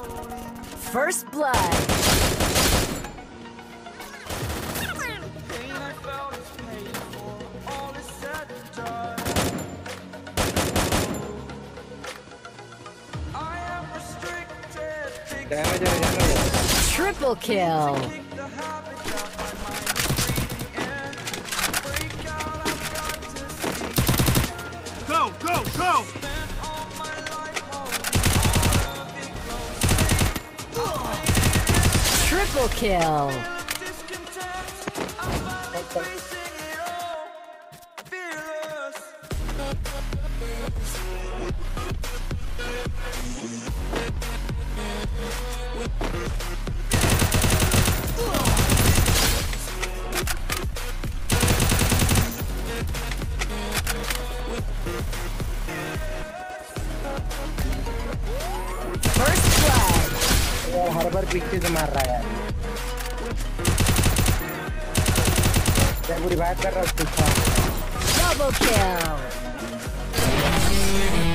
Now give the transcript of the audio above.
First blood. Triple kill. Go, go, go! Triple kill. First blood. हर बार पीछे से मार रहा है यार। मैं पूरी बात कर रहा हूँ। Double kill.